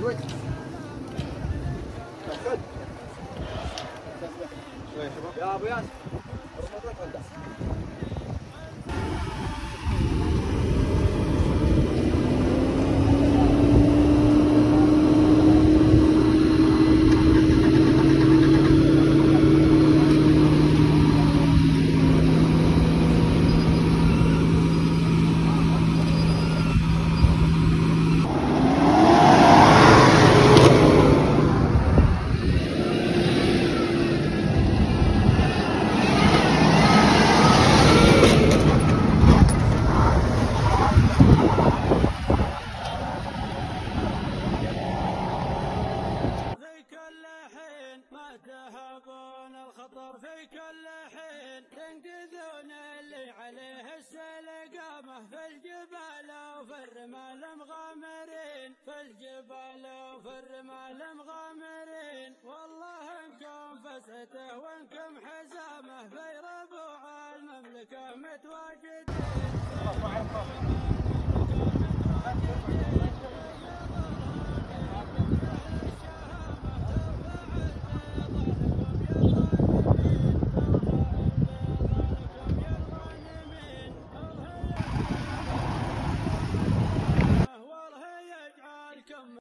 يا ابو ياسر تهابون الخطر في كل حين تنقذون اللي عليه السلقامة في الجبال وفي الرمال مغامرين في الجبال وفي الرمال مغامرين والله انكم فسحته وانكم حزامه في ربوع المملكة متواجدين